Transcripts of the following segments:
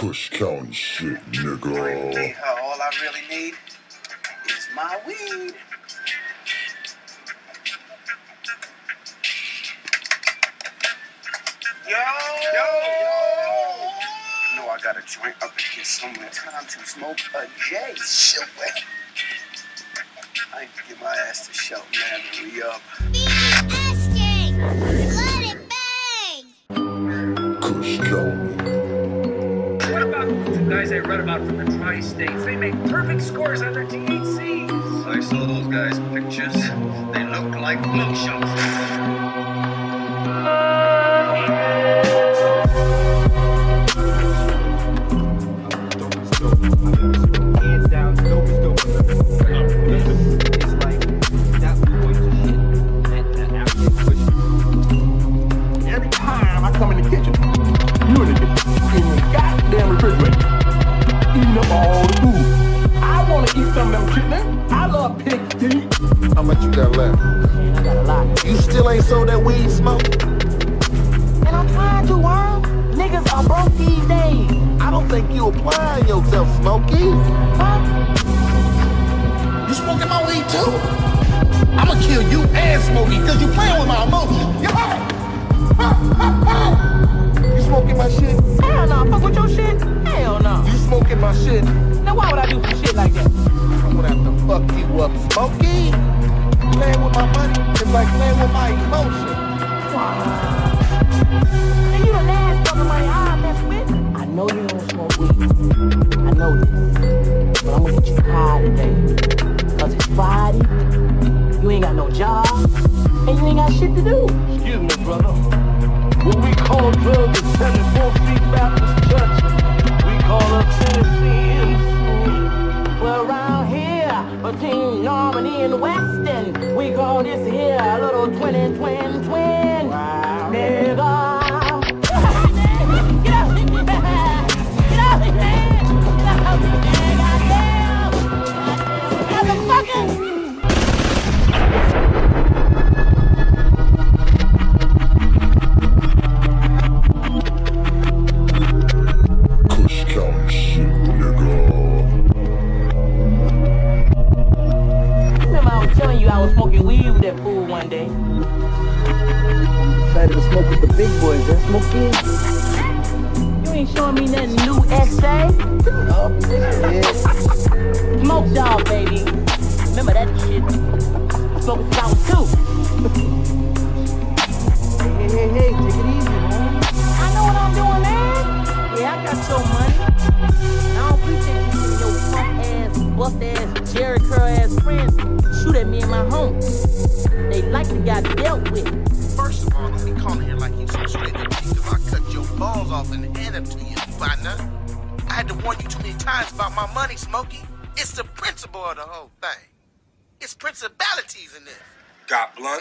Kush County shit, nigga. All I really need is my weed. Yo! I know I got a joint up and get somewhere. Time to smoke a J. Shit. I need to get my ass to Shelton, man. Hurry up. Let it bang! Kush County. What about the two guys I read about from the tri-states? They make perfect scores on their THCs. I saw those guys' pictures. They look like mugshots. Hands down, dope is dope. It's like that's the point of shit. Every time I come in the kitchen, you in the kitchen, in the goddamn refrigerator, eating up all the food. I want to eat some of them chitlins. I love pig feet. How much you got left? Man, I got a lot. You still ain't sold that weed smoke? And I'm trying to, Worm. Niggas are broke these days. I don't think you applying yourself, Smokey. Huh? You smoking my weed too? I'ma kill you and Smokey because you playing with my emotions. You heard? You smoking my shit? Hell no. Fuck with your shit? Hell no. You smoking my shit? Now why would I do some shit like that? I'm gonna have to fuck you up, Smokey. Playing with my money is like playing with my emotions. And you the last fucking money I mess with. I know you don't smoke weed. I know this. But I'm gonna get you high today. Cause it's Friday, you ain't got no job, and you ain't got shit to do. Excuse me, brother. What we call drugs is 74th Street Baptist Church. We call us citizens. Well, around here, between Normandy and Weston, we call this here a little twin. Wow. Nigga. Kush County shit, nigga. Remember I was telling you I was smoking weed with that fool one day. Decided to smoke with the big boys, that's smoking. You ain't showing me nothing new, XA. Smoke dog, baby. Remember that shit. Smoke out too. Hey, take it easy, man. I know what I'm doing, man. Yeah, I got your money. I don't appreciate you and your punk ass, bust ass, Jerry curl ass friends shoot at me and my homies. They like to got dealt with. First of all, don't be calling here like you some straight up if I cut your balls off and hand them to you, partner. I had to warn you too many times about my money, Smokey. It's the principle of the whole thing. It's principalities in this. Got blunt?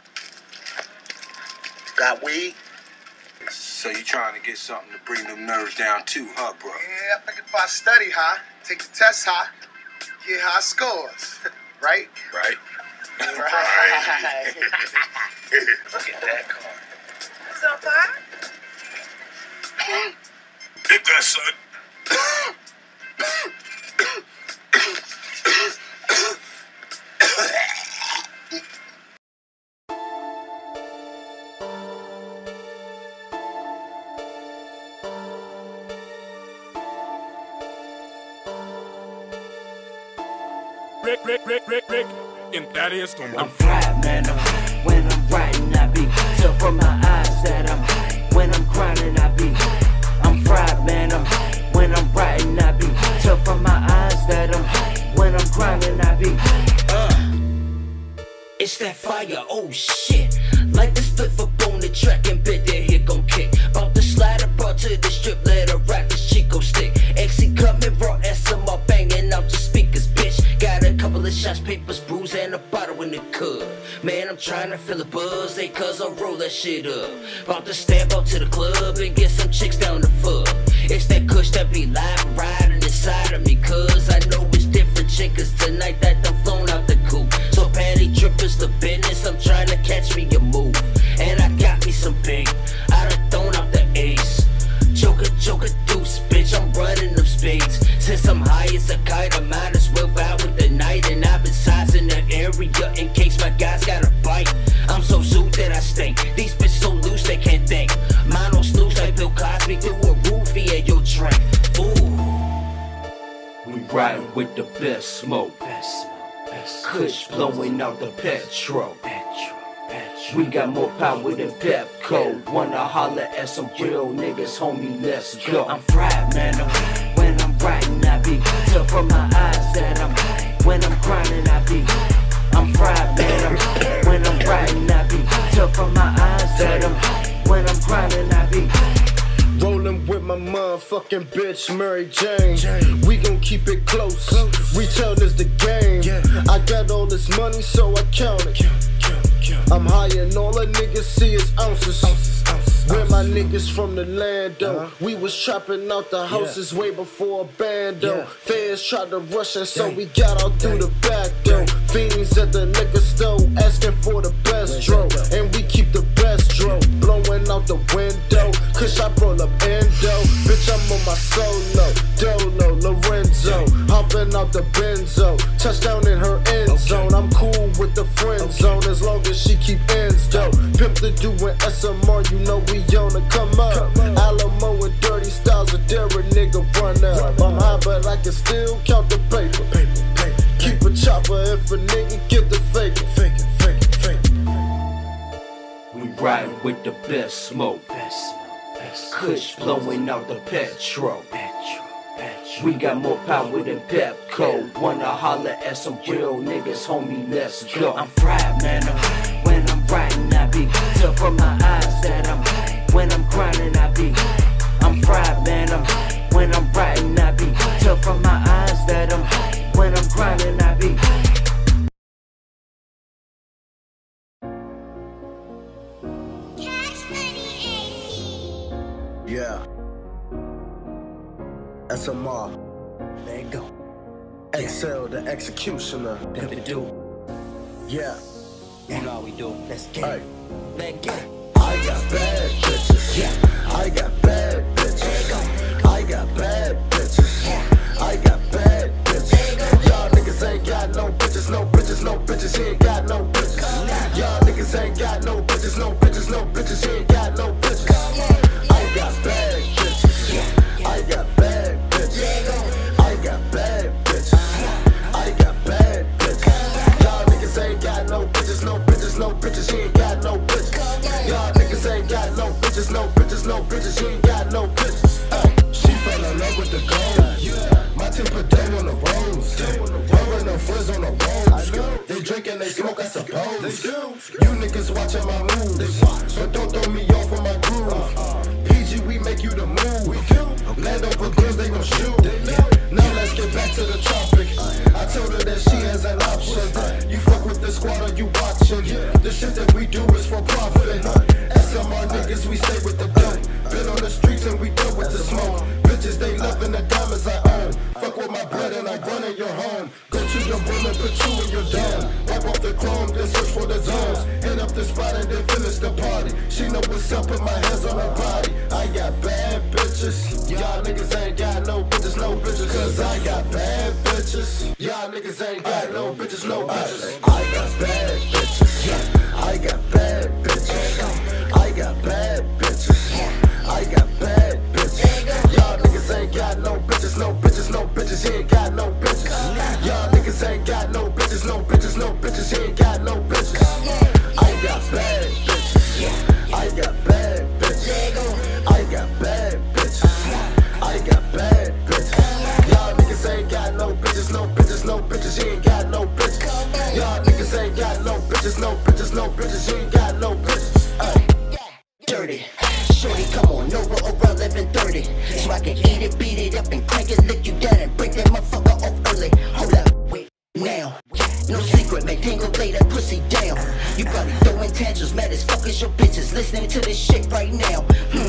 Got weed? So you trying to get something to bring them nerves down too, huh, bro? Yeah, I figured if I study high, take the test high, get high scores. Right? Right. Right. Look at that car. What's up, fire? Hit that, son. Rick, and that is the I'm fried, man. When I'm writing, I be so from my eyes that I'm high. When I'm grinding, I be I'm fried, man. When I'm writing, I be so from my eyes that I'm high. When I'm grinding, I be it's that fire, oh shit. Like the split up on the track and bet that here gon' kick. Bout the slider, brought to the strip, let her rock this Chico stick. XC coming, raw SMR banging out the speakers, bitch. Got a couple of shots, papers, brews, and a bottle in the cup. Man, I'm trying to feel a buzz, they cuz I'll roll that shit up. Bout to stab out to the club and get some chicks down the fuck. It's that kush that be live riding inside of me, cuz I know it's different chickas tonight that done flown out the coop. So patty trippers the business, I'm trying to catch me a move. And I got me some big, I done thrown out the ace. Joker deuce, bitch, I'm running them spades. Since I'm high as a kite, I might as well vibe with the night. And I've been sizing the area in case my guys got a bite. I'm so zoot that I stink. These bitches so loose they can't think. Mine on snooze like Bill Cosby through a roofie and your drink. Ooh, we riding with the best smoke. Kush blowing out the petrol. We got more power than Pepco. Wanna holler at some real niggas, homie, let's go. I'm fried, man, when I'm riding I be tough from my eyes that I'm, when I'm grinding I be. I'm fried, man, when I'm riding I be tough from my eyes that I'm, when I'm grinding I be. Rolling with my motherfucking bitch, Mary Jane. We gon' keep it close. Retail is the game. I got all this money, so I count it. I'm high and all the niggas see is ounces. Where my niggas from the land, though. We was trapping out the houses way before a bando. Fans tried to rush us, so we got out through the back, though. Fiends at the liquor store, asking for the best dro. And we keep the best dro. Blowing out the window, cause I roll up endo. Bitch, I'm on my solo, Dolo, Lorenzo. Hopping out the benzo, touchdown in her end zone. I'm cool with the friend zone, as long as she keep ends, though. Pimp the dude with SMR, you know we on the come up. Alamo with dirty styles, a dare a nigga run up. I'm high, but I can still count the paper. Keep a chopper if a nigga get the faking. We riding with the best smoke. Kush blowing out the petrol. We got more power than Pepco. Wanna holler at some real niggas, homie, let's go. I'm fried, man, when I'm riding I be tough from my eyes that I'm, when I'm grinding I be. I'm fried, man, when I'm riding I be tough from my eyes that I'm, when I'm grinding I be. Yeah. SMR. There you go. Excel, the executioner. Pimp the dude. Yeah. You know how we do. Let's get it. Let's get it. I got bad bitches. Yeah. I got bad bitches. I got bad bitches. I got bad bitches. Y'all niggas ain't got no bitches, no bitches, no bitches. He ain't got no bitches. Y'all niggas ain't got no bitches, no bitches, no bitches. He ain't got no bitches. I got bad bitches. I got bad bitches. I got bad bitches. I got bad bitches. Y'all niggas ain't got no bitches, no bitches, no bitches. He ain't got no bitches. Y'all niggas ain't got no bitches, no bitches, no bitches. He ain't got no bitches. She fell in love with the gold. My team put down on the roads. Rubbing no friends on the roads. They drink and they smoke, I suppose. You niggas watching my moves, but don't throw me off of my groove. PG, we make you the move. Land over girls, they gon' shoot. Now let's get back to the topic. I told her that she has an option. You fuck with the squad or you watching. The shit that we do is for profit. SMR niggas, we stay with the dope. Been on the streets and we done with the smoke. Bitches, they loving the diamonds I own. Fuck with my bread and I run in your home. Go to your room and put you in your dome. Wipe off the chrome, then search for the zones. Hit up the spot and then finish the party. She know what's up, put my hands on her body. I got bad bitches. Y'all niggas ain't got no bitches, no bitches. Cause I got bad bitches. Y'all niggas ain't got no bitches, no bitches. I got bad bitches. I got bad bitches. I got bad bitches. I got bad bitches. Y'all niggas ain't got no bitches, no bitches, no bitches. He ain't got no bitches. Y'all niggas ain't got no bitches, no bitches, no bitches. He ain't got no bitches. I got bad bitches. I got bad bitches. I got bad bitches. I got bad bitches. Y'all niggas ain't got no bitches, no bitches, no bitches. He ain't got no bitches. Y'all niggas ain't got no bitches, no bitches, no bitches. He ain't got no bitches. Dirty. Shorty, come on over around 11:30, so I can eat it, beat it up, and crank it, lick you down, and break that motherfucker off early. Hold up, wait, now. No secret, man, Dingo lay that pussy down. You probably throwing tantrums, mad as fuck as your bitches, listening to this shit right now.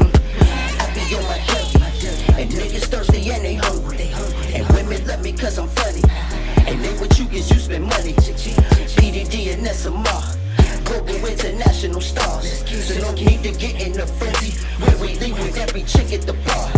I be on my heavy, and niggas thirsty and they hungry. And women love me cause I'm funny, and they what you get, you spend money. BDD and SMR. Global international stars. So no need to get in a frenzy where we leave with every chick at the bar.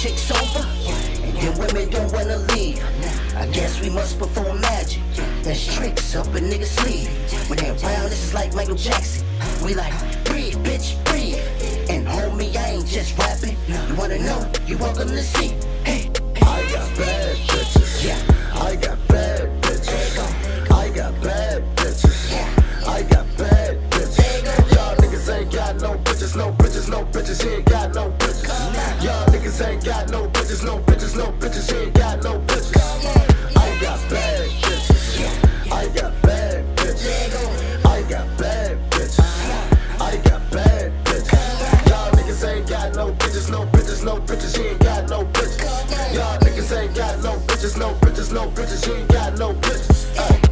chicks over, and then women don't wanna leave. I guess we must perform magic. There's tricks up a nigga's sleeve. When they're around, this is like Michael Jackson. We like, breathe, bitch, breathe. And homie, I ain't just rapping. You wanna know? You welcome to see. Hey, I got bad bitches. yeah. I got bad bitches. I got bad bitches. I got bad bitches. Y'all niggas ain't got no bitches, no bitches, no bitches. He ain't got no bitches. Y'all niggas ain't got no bitches, no bitches, no bitches. He ain't got no bitches. I got bad bitches. I got bad bitches. I got bad bitches. I got bad bitches. Y'all niggas ain't got no bitches, no bitches, no bitches. He ain't got no bitches. Y'all niggas ain't got no bitches, no bitches, no bitches. He ain't got no bitches.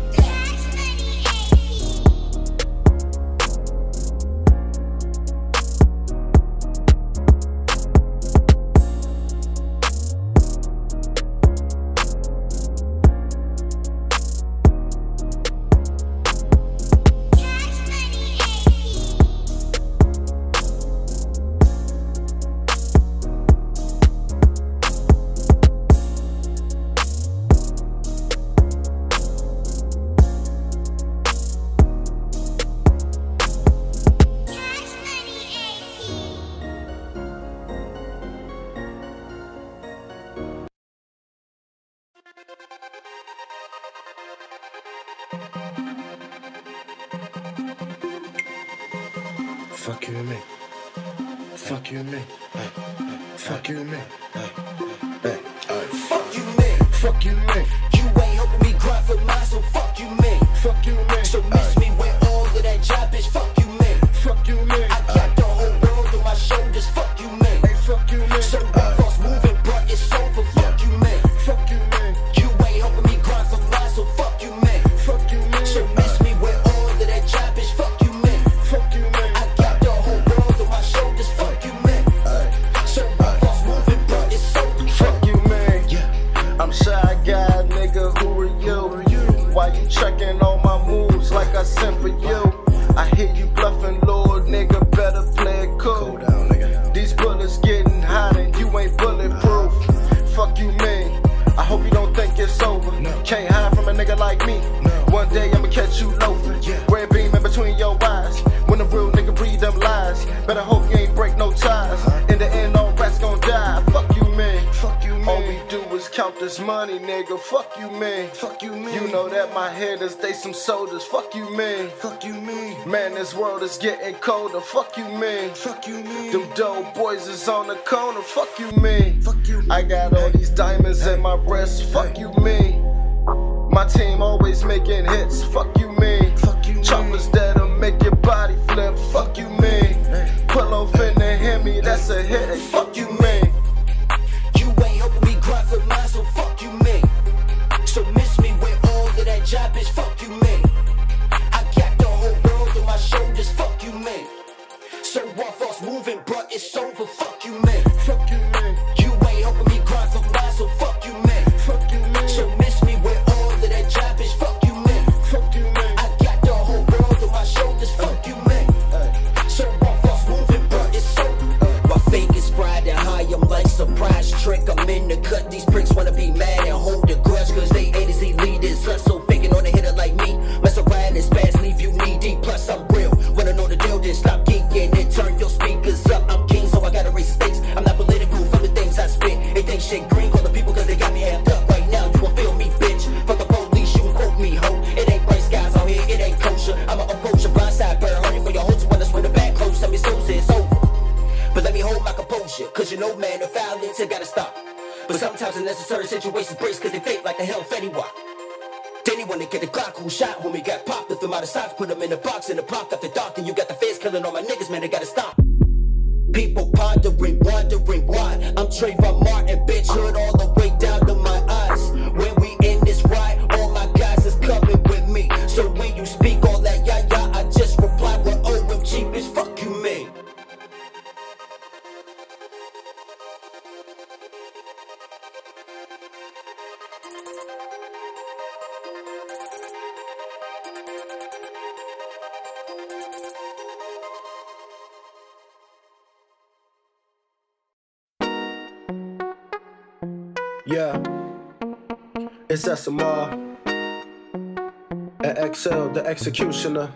Fuck you and me. Fuck you and me. Fuck you and me. Fuck you, man. Fuck you and me. You ain't helping me grind for mine, so fuck you, man. Fuck you and me. So miss me with all of that job, bitch. Fuck you, man. Fuck you and me. I got the whole world on my shoulders. Fuck you, man. Hey, fuck you, man. So boss moving, but it's over. Fuck you, man. Fuck you, man. You ain't helping me grind for mine, so fuck you, man. Fuck you, man. So miss me with all of that job, bitch. Fuck you, man. Fuck you, man. I got the whole world on my shoulders. Fuck you, man. So boss moving, but it's over. Fuck you, man. I'm shy guy, nigga. Who are you? Why you checking all my moves like I sent for you? I hear you bluffing, Lord, nigga. Better play it cool. These bullets getting hot and you ain't bulletproof. Fuck you, man. I hope you don't think it's over. Can't hide from a nigga like me. One day I'ma catch you loafing. Red beam in between your eyes. When a real nigga breathe them lies, better hope you ain't break no ties. In the end, all rats gon' die. Fuck you, man. Fuck you, man. All we do is count this money, nigga. Fuck you, man. Fuck you, man. You know that my head is they some sodas. Fuck you, man. Fuck you, man. Man, this world is getting colder. Fuck you, man. Fuck you, man. Them dope boys is on the corner. Fuck you, man. Fuck you, man. I got all these diamonds in my wrist. Fuck you, man. My team always making hits. Fuck you, man. Fuck you, choppers that'll make your body flip. Fuck you, man. Pull off in the Hemi, that's a hit. Hey, fuck you, man. You ain't helping me grind for mine, so fuck you, man. So miss me with all of that job, bitch. Fuck you, man. I got the whole world on my shoulders. Fuck you, man. So rough us moving, but it's over. Fuck you, man. Fuck you, man. You ain't helping me grind for mine, so fuck you, man. Fuck you, man. So miss me with all of that job, bitch. Fuck you, man. Fuck you, man. I got the whole world on my shoulders. Fuck you, man. So rough us moving, but it's over. My fake is fried and high. I'm like surprise trick. I'm in the cut. These pricks wanna be mad and hold the grudge, cause they A-to-Z leaders. So faking on a hitter like me. Mess around and spaz, leave you knee deep. Plus I'm real. Wanna know the deal? Then stop geeking and turn your speakers up. I'm king, so I gotta raise stakes. I'm not political from the things I spit. It ain't shit green. Call the people cause they got me amped up. Right now you won't feel me, bitch. Fuck the police, you can quote me, ho. It ain't bright skies out here, it ain't kosher. I'ma approach your blindside bird, hurting for your hoes wanna swing the back close. Tell me so, it's over. But let me hold my composure, cause you know, man, the violence, it gotta stop. But sometimes in necessary situations breaks, cause they fake like the hell Fetty Wap. Then he wanna get the Glock who shot when we got popped. Lift him out of socks, put him in a box in the block after dark. And you got the feds killing all my niggas, man, they gotta stop. People pondering, wondering why I'm Trayvon Martin, bitch, hood all the way down to my eyes. When we in this ride, all my guys is coming with me. So when you speak all that yah, I just reply with OMG, bitch, fuck you, man. Yeah, it's SMR and XL, the executioner.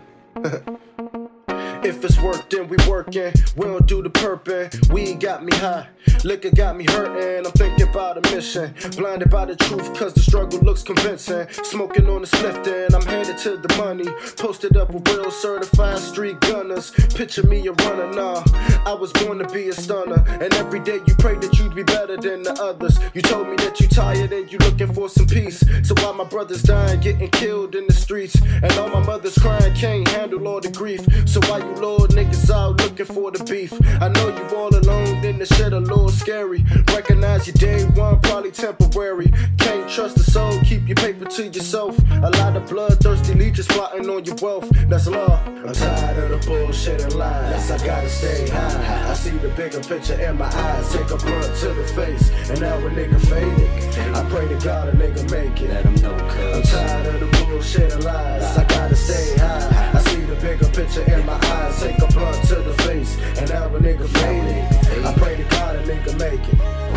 If it's work, then we working. We don't do the perping. Weed got me high, liquor got me hurting. I'm thinking about a mission, blinded by the truth, cause the struggle looks convincing. Smoking on the spliff, then I'm headed to the money. Posted up with real certified street gunners. Picture me a runner, nah. I was born to be a stunner, and every day you pray that you'd be better than the others. You told me that you tired and you looking for some peace. So while my brothers dying, getting killed in the streets, and all my mothers crying, can't handle all the grief. So why you Lord niggas out looking for the beef? I know you all alone, then the shit a little scary. Recognize your day one, probably temporary. Can't trust the soul, keep your paper to yourself. A lot of bloodthirsty leeches plotting on your wealth, that's law. I'm tired of the bullshit and lies, I gotta stay high. I see the bigger picture in my eyes, take a blunt to the face, and now a nigga faded. I pray to God a nigga make it. Let him know, cuz I'm tired of the bullshit and lies, I gotta stay high. I see the bigger picture in my eyes, take a blunt to the face, and now a nigga faded. I pray to God a nigga make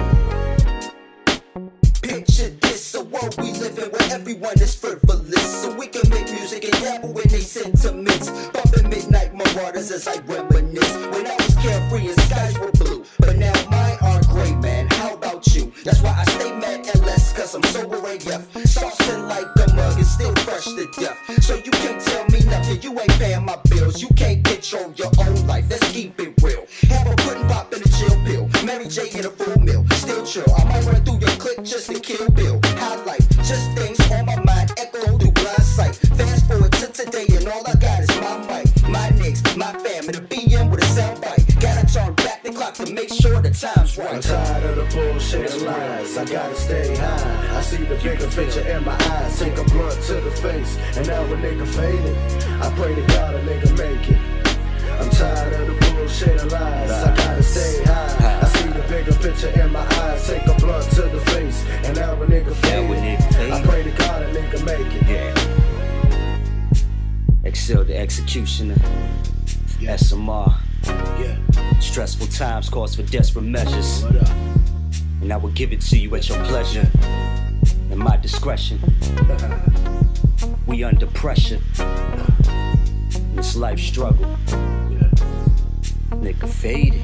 it. Picture this, a world we live in where everyone is frivolous, so we can make music and dabble in they sentiments. Bumping midnight marauders as I reminisce when I was carefree and skies were blue, but now mine are gray, man. How about you? That's why I stay mad and less, cause I'm sober AF. Saucing like a mug and still fresh to death. So you can't tell me nothing, you ain't paying my bills. You can't control your own life, let's keep it real. Have a pudding pop in a chill pill, Mary J in a full meal, still chill. I might run through your clip just to kill Bill. High life, just things on my mind, echo through blind sight. Fast forward to today and all I got is my mic, my nicks, my fam, and a BM with a sound bite. Gotta turn back the clock to make sure the time's right. I'm tired of the bullshit and lies, I gotta stay high. I see the bigger picture in my eyes, take a blunt to the face, and now a nigga faded. I pray to God a nigga make it. I'm tired of the bullshit and lies, I gotta stay high. I see the bigger picture in my eyes, take a blunt to the face, and now a nigga faded. I pray to God a nigga make it. Excel the executioner, SMR. Stressful times calls for desperate measures, and I will give it to you at your pleasure and my discretion. We under pressure in this life struggle. Nigga faded.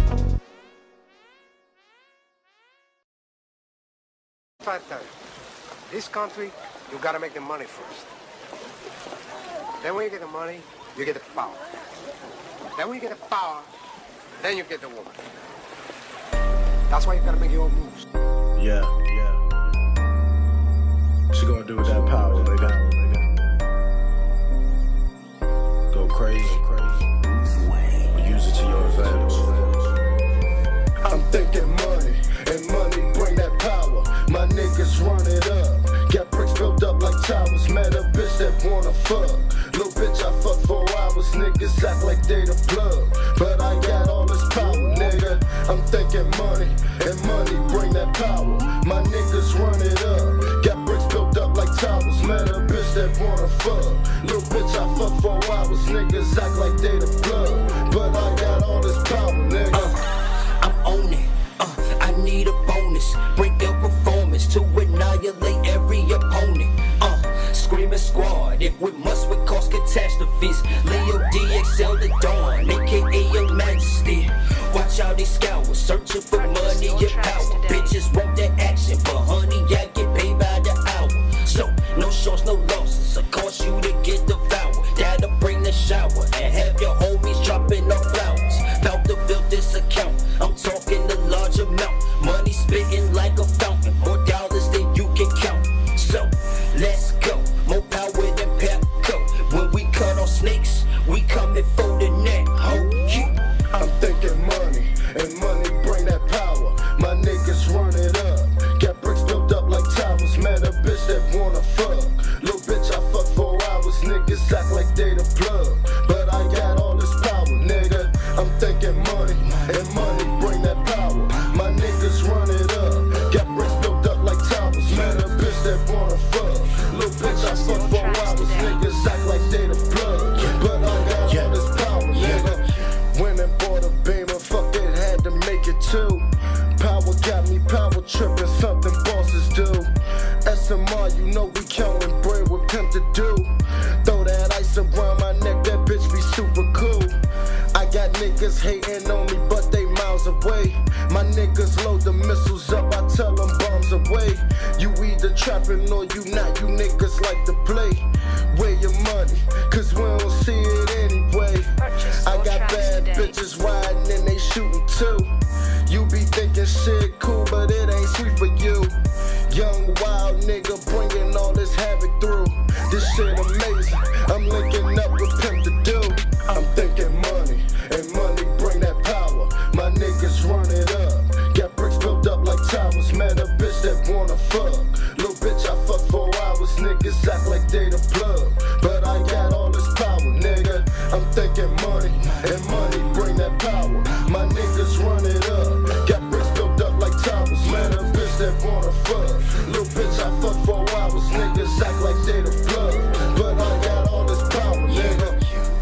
This country, you gotta make the money first. Then when you get the money, you get the power. Then when you get the power, then you get the woman. That's why you gotta make your own moves. Yeah. She gonna do with that power, nigga. Go crazy. Use it to your advantage. I'm thinking money, and money bring that power. My niggas run it up. Got bricks built up like towers. Met a bitch that wanna fuck. Little bitch, I fuck 4 hours. Niggas act like they the plug, but I got all this power, nigga. I'm thinking money, and money bring that power. My niggas run it up. Got bricks built up like towers. Met a bitch that wanna fuck. Little bitch, I fuck 4 hours. Niggas act like they the plug, but I got all this power, nigga. I'm on it. I need a bonus. Bring your performance to annihilate every opponent. Screaming squad. If we must, we cause catastrophes. Leo DXL the Dawn, aka Your Majesty. Watch out, they scour, searching for money and power. Bitches want that action, but honey, I get paid by the hour. So, no shorts, no losses. It costs you to get devoured. That'll bring the shower and have your homies dropping off flowers. About to build this account, I'm talking a large amount. Money spitting like a fountain, more dollars than you can count. So, let's go, more power than Pepco. When we cut off snakes, we coming for the neck. Oh, yeah. I'm thinking money, and money bring that power. My niggas run it up. Got bricks built up like towers. Met a bitch that wanna fuck. Little bitch, I fuck 4 hours. Niggas act like they the plug, but I got all this power, nigga. I'm thinking money, and money bring that power. My niggas run it up. Got bricks built up like towers. Met a bitch that wanna fuck. Little bitch, I fuck 4 hours. Niggas act like they the plug, but I got all this power, nigga. Went and bought a Beamer, fuck it, had to make it too. Power got me power tripping, something boss you know we counting bread with pimp to do. Throw that ice around my neck, that bitch be super cool. I got niggas hating on me, but they miles away. My niggas load the missiles up, I tell them bombs away. You either trapping or you not, you niggas like to play. Where your money? Cause we don't see it anyway. I got bad bitches riding and they shooting too. You be thinking shit cool, but it ain't sweet for you. Young wild nigga bringing all this havoc through. This shit amazing, I'm linking up with Pimp to Do. I'm thinking money, and money bring that power. My niggas run it up, got bricks built up like towers. Met a bitch that wanna fuck, little bitch I fuck 4 hours. Niggas act like they the plug, but I got all this power, nigga. I'm thinking money, and money bring that power. My niggas run it up, got bricks built up like towers. Met a bitch that wanna fuck, little bitch I fuck 4 hours. Niggas act like they the plug, but I got all this power, nigga.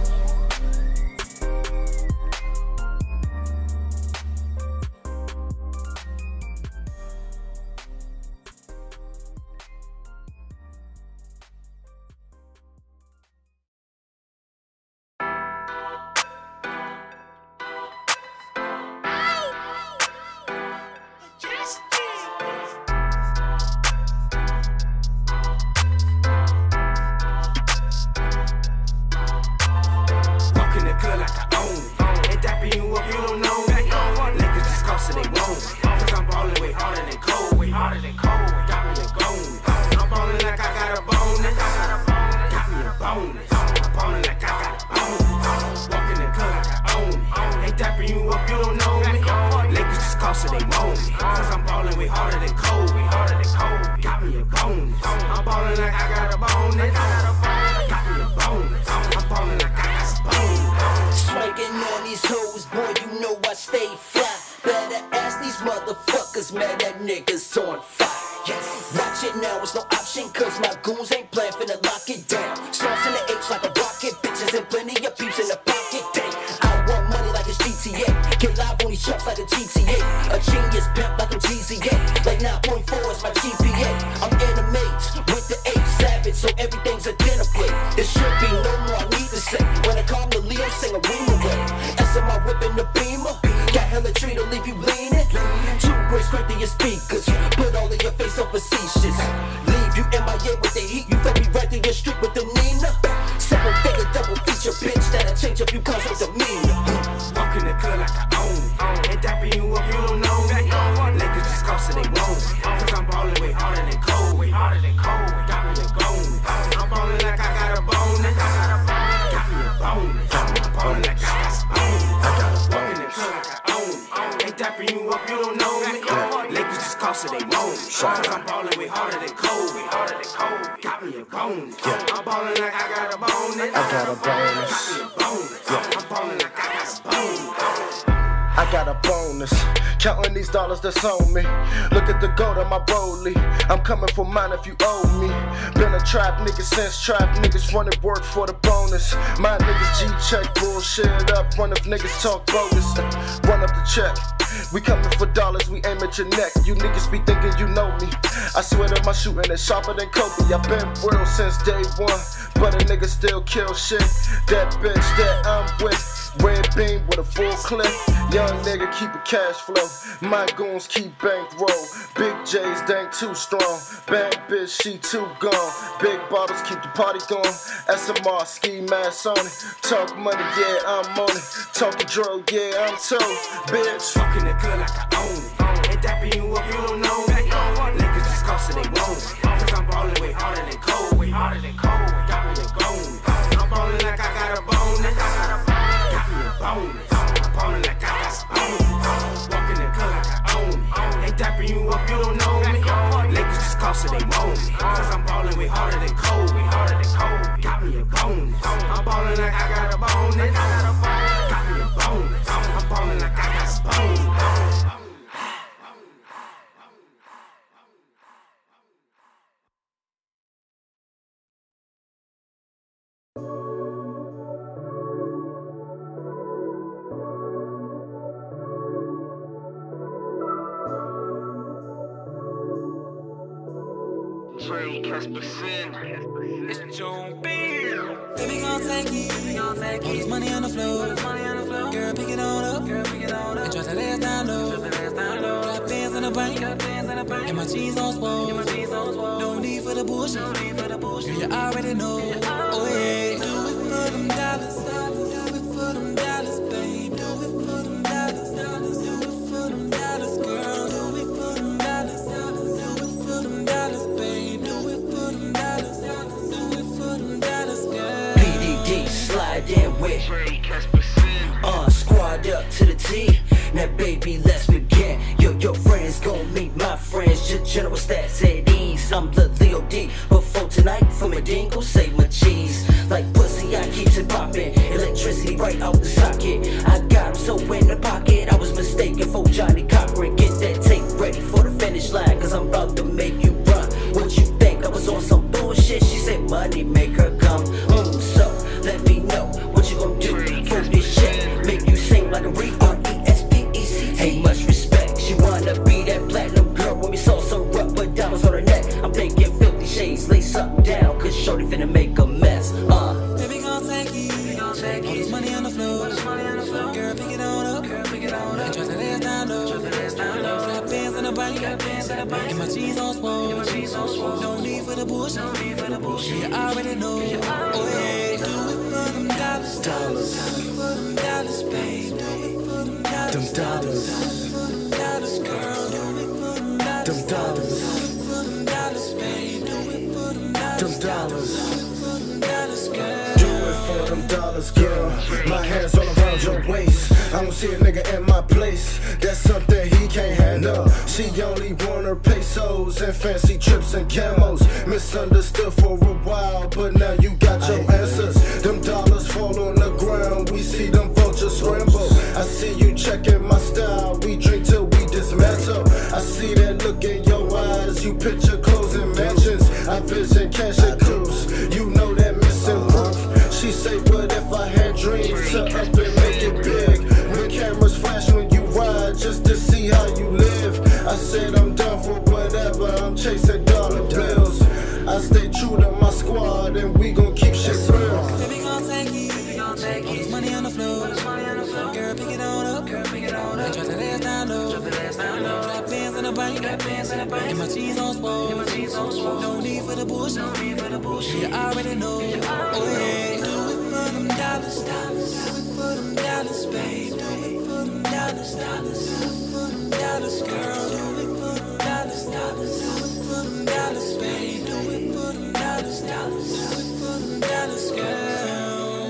Counting these dollars that's on me. Look at the gold on my rollie. I'm coming for mine if you owe me. Been a trap nigga since trap niggas running work for the bonus. My niggas G-check bullshit up. Run if niggas talk bonus. Run up the check. We coming for dollars, we aim at your neck. You niggas be thinking you know me. I swear that my shooting is sharper than Kobe. I've been real since day one, but a nigga still kill shit. That bitch that I'm with, red beam with a full clip. Young nigga keep a cash flow. My goons keep bankroll. Big J's dang too strong. Bad bitch, she too gone. Big bottles keep the party going. SMR ski mask on it. Talk money, yeah, I'm on it. Talking drug, yeah, I'm told. Bitch. Walking the club like I own it. Ain't that you up, you don't know me. Niggas just costin' they want it. Cause I'm ballin' way harder than cold. Way harder than cold. Got me a bone. I'm ballin' like I got a bonus. Got me a bonus. I'm ballin' like I got a bonus. Walking the club like I own it. Ain't that you up, you don't know me. Niggas just costin' they want it. Cause I'm ballin' way harder than cold. Way harder than cold. Got me a bonus. I'm ballin' like I got a bonus. Got me a bonus. I'm ballin' like I got a bonus. It's June Baby gon' take it. All this money on the floor. Girl, pick it on up. And drop that ass down low. Got bands in the bank. And my cheese on swole. No need for the bullshit. Girl, you already know. Oh yeah. Do it for them dollars. Do it for them dollars, babe. Do it for them dollars. Do it for them dollars, girl. Do it for them dollars. Do it for them dollars, babe. Do it for them dollars. Do it for them dollars, girl. PDD slide in with squad up to the T. Now baby, let's begin. Your friends gon' meet my friends. General stats at ease. I'm the Leo D. Before tonight, for my dingle, save my cheese. Like pussy, I keeps it poppin'. Electricity right out the socket. I got him so in the pocket. I was mistaken for Johnny Cochran. Get that tape ready for the finish line, cause I'm about to make you run. What you think? I was on some bullshit. She said money make her come. So let me know what you gon' do for this shit. Make you sing like a R-E-S-P-E-C-T. Ain't much respect. She wanna be that platinum girl when we saw some rough with diamonds on her neck. I'm thinking 50 shades, lay something down, cause shorty finna make a mess. Baby gon' take it. All this money on the floor. Girl, pick it on up. And drop that ass down low. Got bands in the bank. And my cheese on swole. No need for the bullshit. You already know. Oh yeah. Do it for them dollars. Do it for them dollars, babe. Do it for them dollars. Them dollars. Do it for them dollars, girl. Do it for them dollars. Them dollars. Do it for them dollars, babe. Do it for them dollars. Them dollars. Do it for them dollars, girl. For them dollars, girl. My hands all around your waist. I don't see a nigga in my place. That's something he can't handle. She only want her pesos and fancy trips and camos. Misunderstood for a while, but now you got your answers. Them dollars fall on the ground. We see them vultures scramble. I see you checking my style. We drink till we dismantle. I see that look in your eyes. You picture clothes and mansions. I vision cash and dues. You know that missing roof. She say, what if I had dreams to up and make it big? When cameras flash when you ride, just to see how you live. I said I'm done for whatever, I'm chasing dollar bills. I stay true to my squad and we gon' keep shit real. Baby gon' take it. All this money on the floor. Girl, pick it on up. And drop that ass down low. Got bands in the bank. And my cheese on swole. No need for the bullshit. You already know. Oh yeah. Do it for them dollars. Do it for them dollars, babe. Do it for them dollars. Do it for them dollars, girl. Do it for them dollars. Do it for them dollars, babe. Do it for them dollars. Do it for them dollars, girl.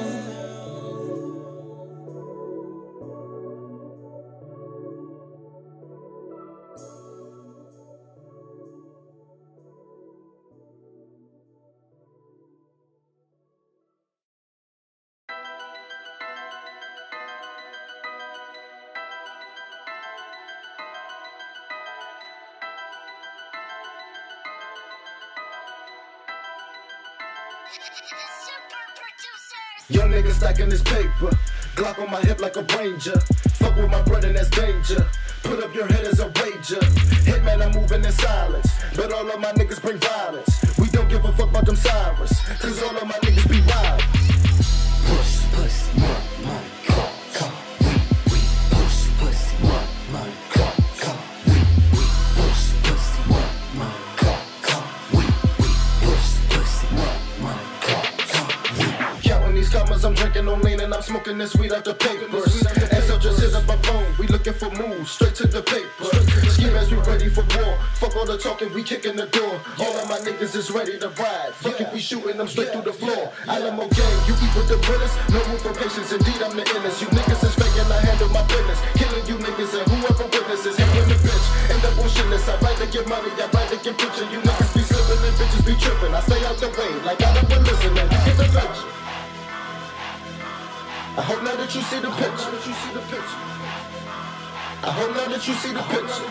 Young nigga stacking this paper. Glock on my hip like a ranger. Fuck with my brother, that's danger. Put up your head as a wager. Hitman, I'm moving in silence. But all of my niggas bring violence. We don't give a fuck about them sirens. Cause all of my niggas be wild. Push, pussy, my car, we push, pussy, my car, we push, pussy, my car, we push, pussy, my car, we. Counting these commas, I'm drinking on lean and I'm smoking this weed out the papers. And so just hit up my phone, we looking for moves, straight to the paper. Scheme as we ready for war. Fuck all the talking, we kicking the door. All of my niggas is ready to ride. Fuck if we shooting them straight through the floor. Alamo gang, you eat with the brothers. No room for patience, indeed I'm the illest. You niggas is faking, I handle my business. Killing you niggas and whoever witnesses. Hitting the bitch, end up on shitless. I write to get money, I write to get picture. You niggas be slipping and bitches be tripping. I stay out the way, like I don't listen, and you get the bitch. I hope now that you see the picture. I hope now that you see the picture.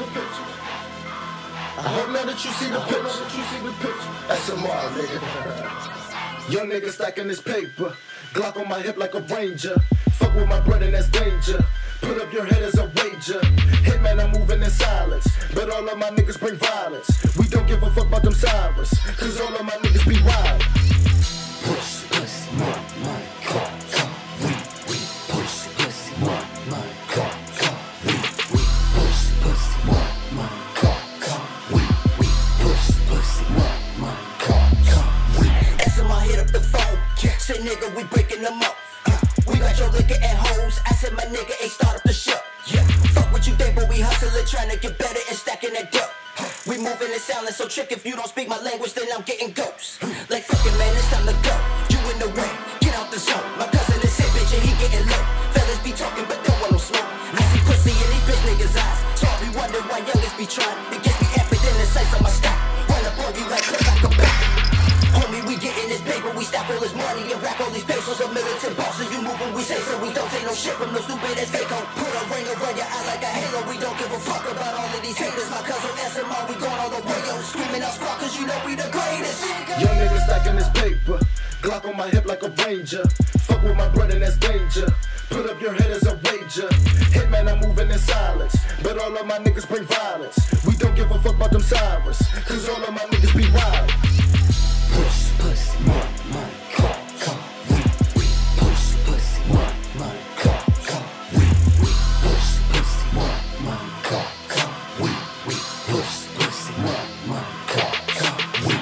I hope now that you see the picture. SMR, nigga. Young nigga stacking this paper. Glock on my hip like a ranger. Fuck with my brother, that's danger. Put up your head as a wager. Hitman, I'm moving in silence. But all all of my niggas bring violence. We don't give a fuck about them sirens, cause all of my niggas be wild. Push, pussy, money, car, we push, pussy, money, car, we push, pussy, money, car, we push, pussy, money, car, we. SMI hit up the phone, say nigga we breaking them up. We got your liquor and hoes. I said my nigga ain't start up the show. Yeah, fuck what you think, but we hustling, trying to get better and stacking that dough. We moving and sounding so trick. If you don't speak my language, then I'm getting ghosts. Like fucking man, it's time to go. You in the way, get out the zone. My cousin is sick, bitch, and he getting low. Fellas be talking, but don't want no smoke. I see pussy in these bitch niggas' eyes, so I be wondering why youngest be trying. It gets me effort in the sights of my stop. Run up on you like click like a bat. Homie, we getting this paper, we stack all this money and rack all these pesos. A militant boss, and you move when we say so. We don't take no shit from no stupid ass fake. Put a ring around your eye like a halo. We don't give a fuck about all of these haters. My cousin SMR, we going all the way, yo. Screaming out squad, cause you know we the greatest. Young niggas stacking this paper, Glock on my hip like a ranger. Fuck with my brother, that's danger. Put up your head as a wager. Hitman, I'm moving in silence, but all of my niggas bring violence. We don't give a fuck about them sirens, cause all of my niggas be wild. Push, pussy, money, car, we push, pussy, money, car, we push, pussy, money, car, we push, pussy, money, car, we.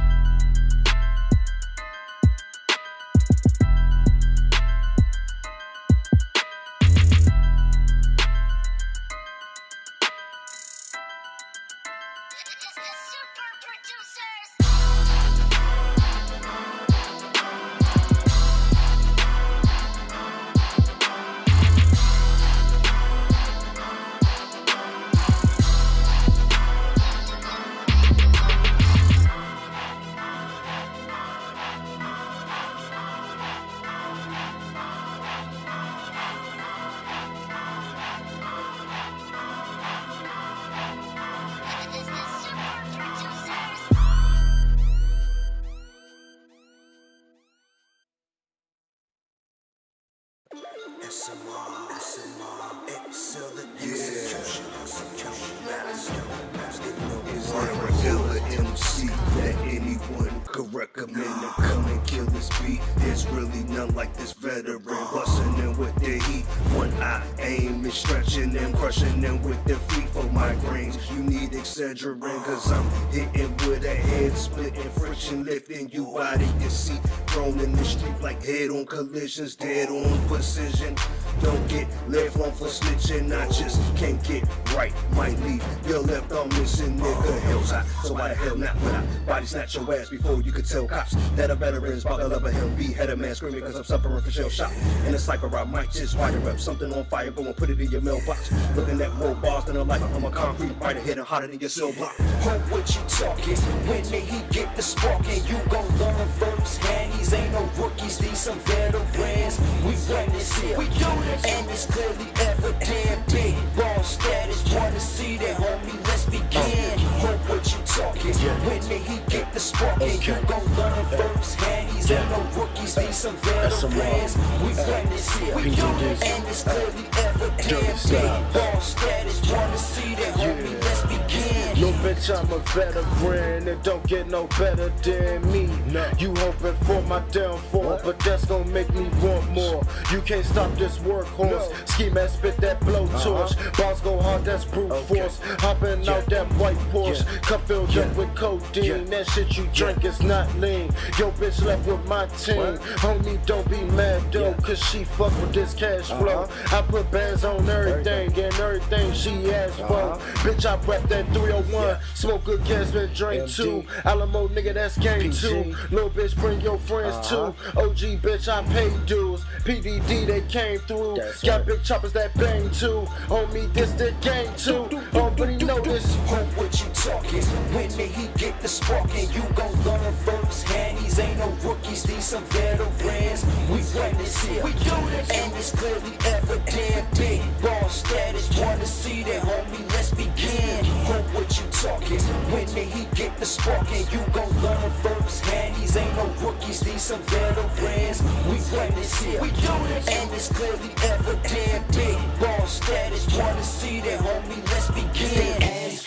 MC that anyone could recommend to come and kill this beat. There's really none like this veteran, busting in with the heat. One eye aim is stretching and crushing them with the feet for migraines. You need Excedrin, cause I'm hitting with a head splitting, friction lifting you out of your seat. Thrown in the street like head-on collisions, dead on precision. Don't get left on for snitching, I just can't get right. Might leave your left arm missing, nigga. Hell's hot, so why the hell not? When I body snatch your ass before you could tell cops that a veteran's buckle up a him be head of man screaming cause I'm suffering for shell shock. In a cypher, I might just write it up, something on fire, go and put it in your mailbox. Looking at more bars than a life, I'm a concrete fighter hitting harder than your cell block. Hope what you talking, when did he get the spark and you gon' learn firsthand. These ain't no rookies, these some veterans. We run this here, we do this, and it's clearly evident. Big ball status, wanna see that, homie, let's begin. Hope what you talking, when did he get the spark and you gon' learn firsthand. These ain't no rookies, these some veterans. We run this here, we do this, and it's clearly evident. Big ball status, wanna see that, homie, let's begin. No bitch, I'm a veteran, it don't get no better than me. You hoping for my downfall, but that's gonna make me want more. You can't stop this workhorse. Ski mask spit that blowtorch. Bars go hard, that's brute force. Hopping out that white Porsche, cup filled up with codeine. That shit you drink is not lean. Yo bitch left with my team. Homie, don't be mad though, cause she fuck with this cash flow. I put bands on everything and everything she asked for. Bitch, I rap that 301. Smoke good gas, man, drink too. Alamo nigga, that's game too. Little bitch, bring your friends too. OG bitch, I pay dues. PDD, they came through. Got big choppers that bang too. Homie, this the game too. Nobody know this. Hope what you talking, when did he get the spark and you gon' learn firsthand. These ain't no rookies, these some veterans. We run this here, we do this, and it's clearly evident. Big ball status, wanna see that, homie, let's begin. Hope what you talking, when did he get the spark and you gon' learn firsthand. These ain't no rookies, these some veterans. We run this here, we do this, and it's clearly evident. Big ball status, wanna see that, homie, let's begin.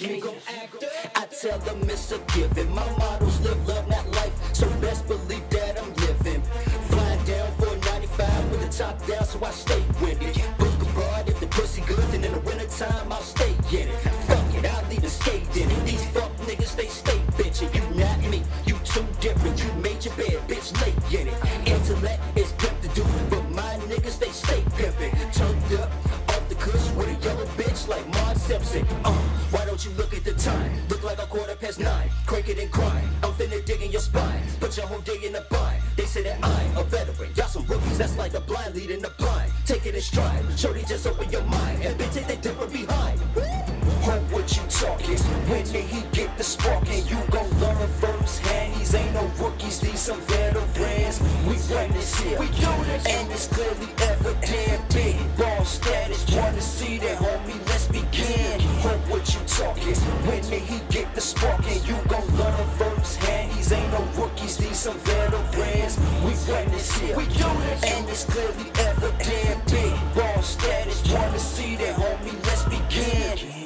me. I tell them it's a given. My motto's live, love, not life. So best believe that I'm living. Flying down for 95 with the top down, so I stay windy. Book abroad, if the pussy good, then in the wintertime I'll stay in it. Fuck it, I'll even skate in it. These fuck niggas, they stay bitchin'. You not me, you too different. You made your bed, bitch, late in it. Intellect is pimp to do, but my niggas, they stay pimpin'. Turned up off the cush with a yellow bitch like Marge Simpson. Why don't you look at the time? Look like a 9:15. Crank it and grind. I'm finna dig in your spine. Put your whole day in the bind. They say that I'm a veteran. Y'all some rookies, that's like a blind leading the blind. Take it in stride. Shorty, just open your mind. And bitch, they different behind. Hold what you talking. When the heat get the sparking, you gon' learn firsthand. These ain't no rookies, these some veterans. We run this here. We do this. And it's clearly evident. Big ball status. Wanna see that, homie? Let's begin. Hold what you talking. When the heat get the sparking, you gon' learn firsthand. These ain't no rookies, these some veterans. We run this here. We do this. And it's clearly evident. Big ball status. Wanna see that, homie? Let's begin.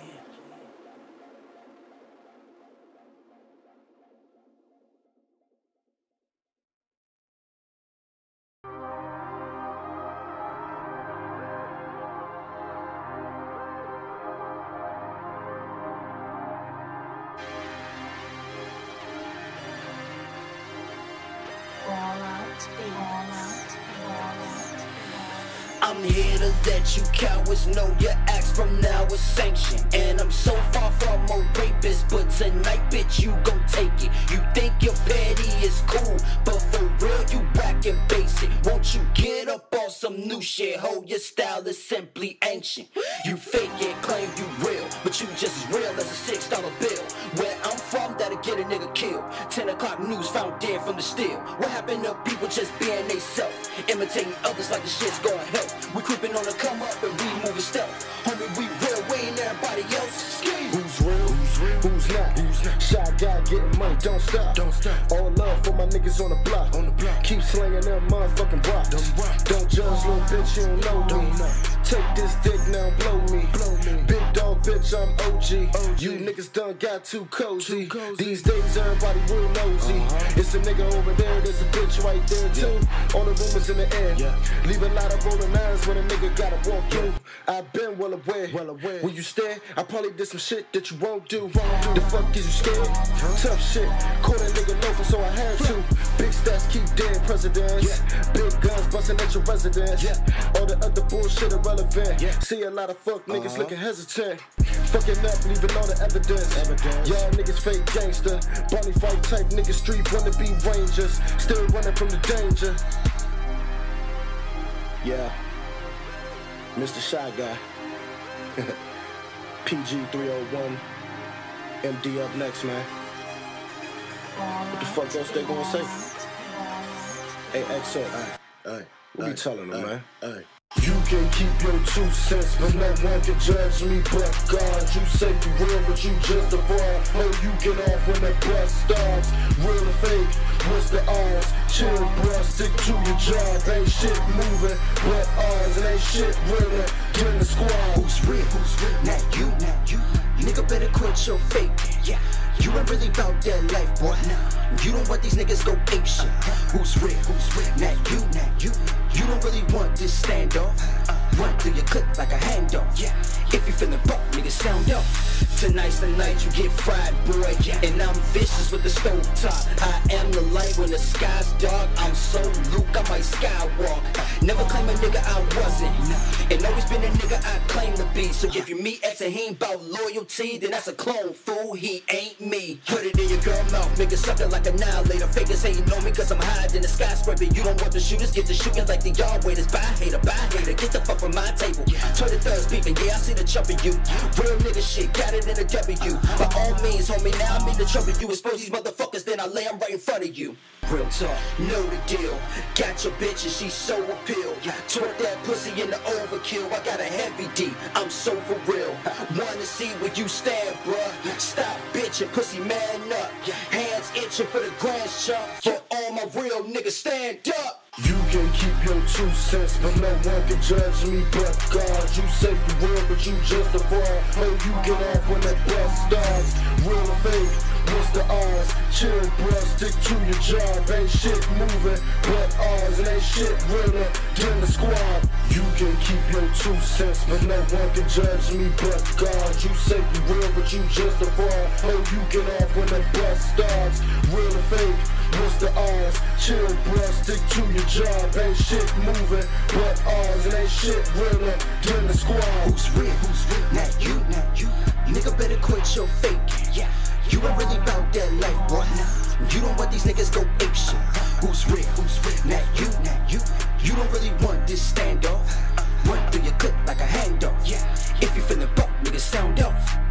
I'm here to let you cowards know your acts from now is sanctioned. And I'm so far from a rapist, but tonight, bitch, you gon' take it. You think your petty is cool, but for real, you whack and basic. Won't you get up on some new shit? Ho, your style is simply ancient. You fake it, claim you real, but you just as real as a $6 bill. Where I'm from, that'll get a nigga killed. 10 o'clock news found dead from the steel. What happened to people just being they self? Imitating others like the shit's going help. We creeping on the come up and we moving stealth. Homie, we real, we ain't everybody else. Who's real? Who's not? Shy guy getting money, don't stop. All love for my niggas on the block. Keep slinging them motherfucking rocks. Don't judge, little bitch, you don't know me. Take this dick now, blow me. Big dog, bitch, I'm OG. You niggas done got too cozy. These days, everybody real nosy. It's a nigga over there, there's a bitch right there too. All the rumors in the air. Leave a lot of rolling eyes when a nigga gotta walk through. I've been well aware. When you stare, I probably did some shit that you won't do. The fuck is you scared? Tough shit. Caught a nigga loafing, so I had to. Big stats keep dead presidents. Big guns busting at your residence. All the other bullshit irrelevant. See a lot of fuck niggas looking hesitant. Fucking up, leaving all the evidence. Y'all niggas fake gangster. Bonnie fight type niggas, street wanna be rangers. Still running from the danger. Yeah. Mr. Shy Guy. PG 301. MD up next, man. What the fuck else they gonna say? Hey, XO, alright. What you telling them, man? You can keep your 2 cents, but no one can judge me but God. You say you real, but you just a fraud. Oh, you get off when the bus starts. Real or fake, what's the odds? Chill, bruh, stick to your job. Ain't shit moving, but ours. And ain't shit really. Get in the squad. Who's real? Not you. Nigga better quit your fake. You ain't really about that life, boy. You don't want these niggas go ape shit. Who's real? Not you. You don't really want this standoff. Run through your clip like a handoff. If you feelin' buck, nigga, sound off. Tonight's the night you get fried, boy. And I'm vicious with the stove top. I am the light when the sky's dark. I'm so Luke, I might skywalk. Never claim a nigga I wasn't. And always been a nigga I claim to be. So if you meet X and he ain't bout loyalty, then that's a clone, fool. He ain't me. Put it in your girl mouth, nigga, suck it like annihilator. Fakers hating on me cause I'm hiding in the skyscraper. You don't want the shooters, get the shooting like the yard waiters. Bye hater. Get the fuck from my table. 23rd beefing, yeah, I see the chump in you. Real nigga shit, got it in a W. By all means, homie, now I'm in the trouble. You expose these motherfuckers, then I lay them right in front of you. Real talk, know the deal. Got your bitch and she's so appeal. Twerk that pussy in the overkill. I got a heavy D, I'm so for real. Wanna see where you stand, bruh. Stop bitching, pussy man up. Hands itching for the grand chump. For all my real niggas, stand up. You can keep your 2 cents, but no one can judge me but God. You say you real, but you just a fraud. Oh, you get off when that bus starts. Real or fake, what's the odds? Chill, bruh, stick to your job. Ain't shit moving but ours, and ain't shit realer than the squad. You can keep your 2 cents, but no one can judge me but God. You say you real, but you just a fraud. Oh, you get off when that bus starts. Real or fake, what's the odds? Chill, bruh, stick to your job. Ain't shit moving but ours, and ain't shit realer than the squad. Who's real? Not you. Nigga better quit your fake. Yeah, you ain't really about that life, boy. You don't want these niggas go ape shit. Who's real? Not you. You don't really want this standoff. Run through your clip like a handoff. Yeah, if you feelin' buck, nigga, sound off.